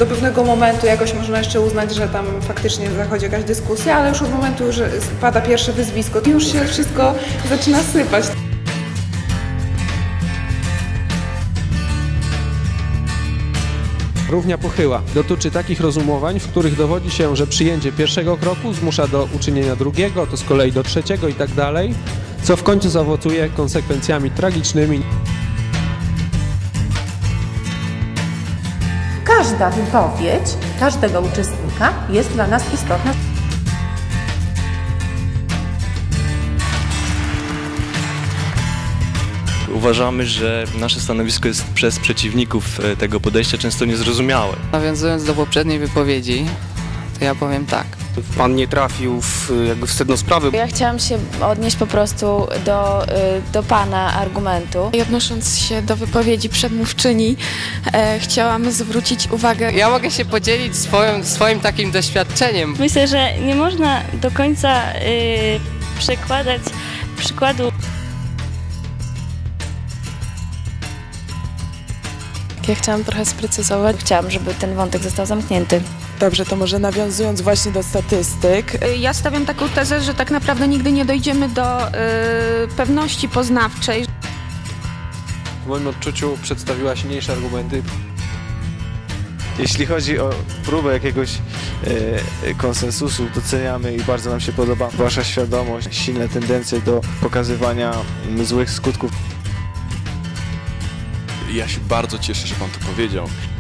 Do pewnego momentu jakoś można jeszcze uznać, że tam faktycznie zachodzi jakaś dyskusja, ale już od momentu, że pada pierwsze wyzwisko, to już się wszystko zaczyna sypać. Równia pochyła dotyczy takich rozumowań, w których dowodzi się, że przyjęcie pierwszego kroku zmusza do uczynienia drugiego, to z kolei do trzeciego i tak dalej, co w końcu zaowocuje konsekwencjami tragicznymi. Każda wypowiedź każdego uczestnika jest dla nas istotna. Uważamy, że nasze stanowisko jest przez przeciwników tego podejścia często niezrozumiałe. Nawiązując do poprzedniej wypowiedzi, to ja powiem tak. Pan nie trafił jakby w sedno sprawy. Ja chciałam się odnieść po prostu do Pana argumentu. I odnosząc się do wypowiedzi przedmówczyni, chciałam zwrócić uwagę. Ja mogę się podzielić swoim takim doświadczeniem. Myślę, że nie można do końca przekładać przykładu. Ja chciałam trochę sprecyzować. Chciałam, żeby ten wątek został zamknięty. Dobrze, to może nawiązując właśnie do statystyk. Ja stawiam taką tezę, że tak naprawdę nigdy nie dojdziemy do pewności poznawczej. W moim odczuciu przedstawiła silniejsze argumenty. Jeśli chodzi o próbę jakiegoś konsensusu, doceniamy i bardzo nam się podoba wasza świadomość, silne tendencje do pokazywania złych skutków. Ja się bardzo cieszę, że pan to powiedział.